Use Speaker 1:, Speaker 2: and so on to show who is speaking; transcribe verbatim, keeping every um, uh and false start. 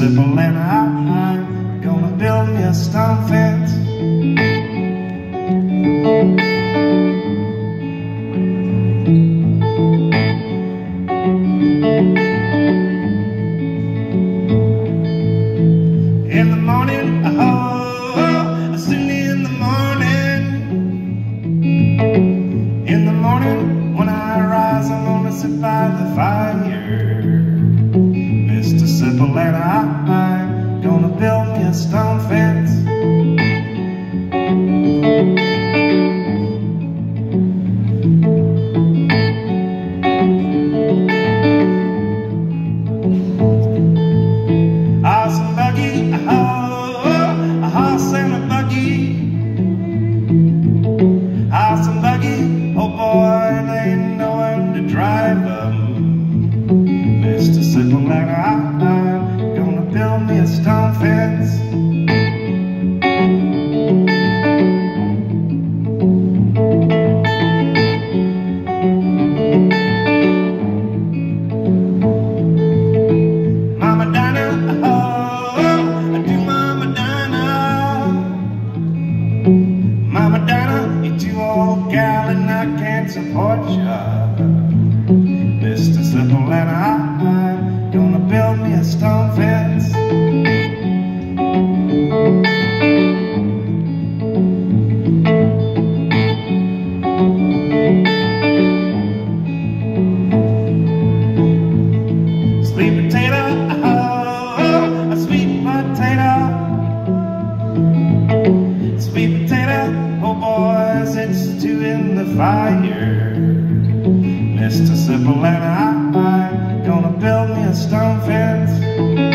Speaker 1: Simple, and I, I'm gonna build me a stone fence. In the morning, oh, soon in the morning. In the morning, when I rise, I'm gonna sit by the fire. Mister Simple, and I, I'm gonna build me a stone fence. Horse and buggy, oh, a horse and a buggy. Horse and buggy, oh boy, they ain't no one to drive them. Mister Simple, and I, I'm gonna build me a stone fence. Mama Dinah, oh, I do Mama Dinah. Mama Dinah, you're too old, gal, and I can't support ya. Mister Simple, and I, I'm gonna build me a stone fence. Sweet potato, oh, a sweet potato. Sweet potato, oh boys, it's two in the fire. Mister Simple, and I, I'm gonna build me a stone fence.